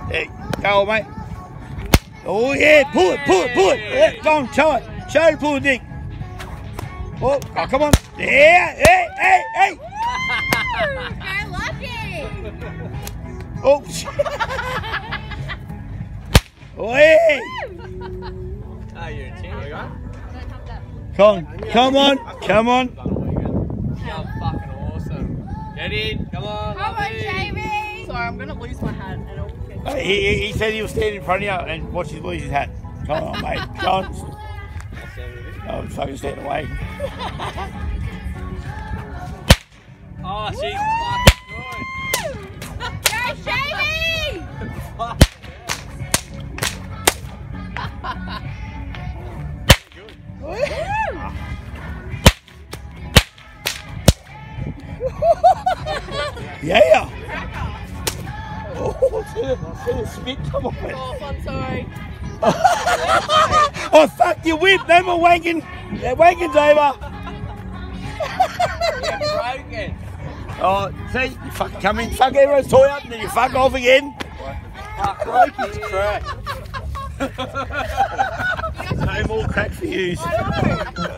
There, go on, mate. Oh yeah, pull it. Yeah, go on, show it. Show it, pull the dick. Oh, come on. Yeah, hey. You're lucky. Oh, oh yeah. Oh, you're a champion. Come on. You're fucking awesome. Get in, come on. Come on, Jamie. Sorry, I'm gonna lose my hat and it'll get... He said he was standing in front of you and watch him lose his hat. Come on, mate. Go on. Oh, fucking stand away. Oh, she's fucking Go, Jamie. Yeah. Oh, see the spit come on. Oh, I'm sorry. Oh, fuck your whip. No more wanking. Wanking's over. broken. Oh, see, you fucking come in, fuck everyone's toy up, and then you fuck off again. Fuck, Loki's crack. No more crack for you.